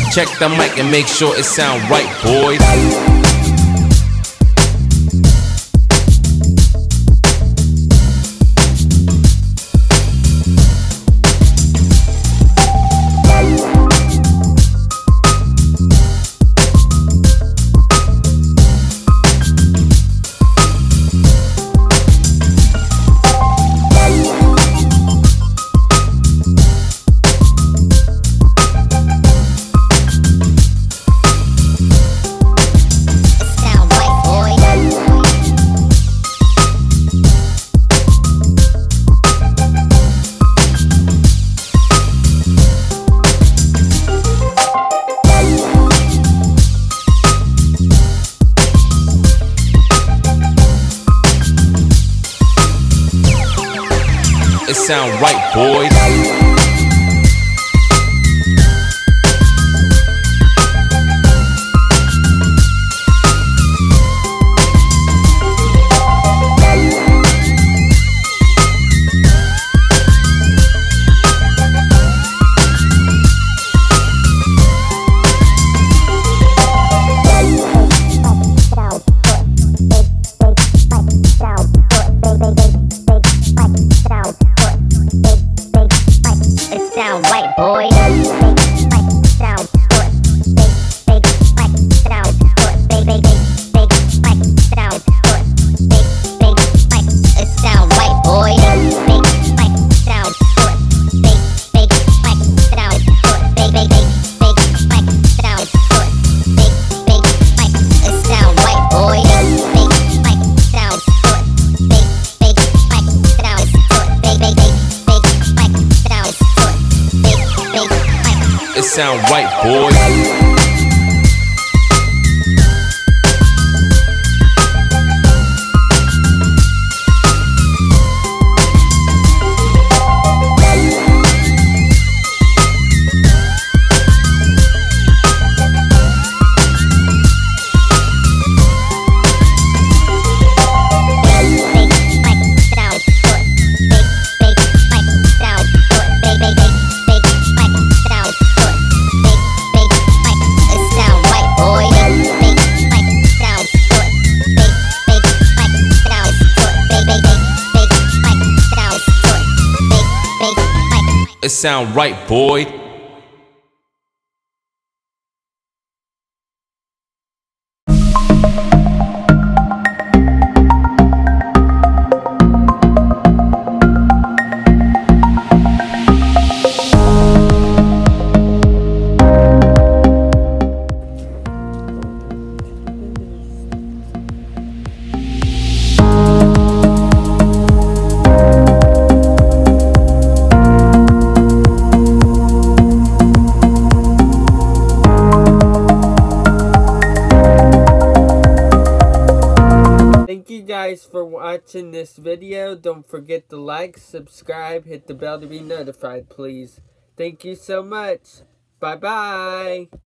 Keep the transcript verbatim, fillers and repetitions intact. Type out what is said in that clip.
Check the mic and make sure it sound right, boys. It sound right, boys. Sound white, boy. It sound right, boys. It sound right, boy. Thank you guys for watching this video. Don't forget to like, subscribe, hit the bell to be notified, please. Thank you so much. Bye-bye.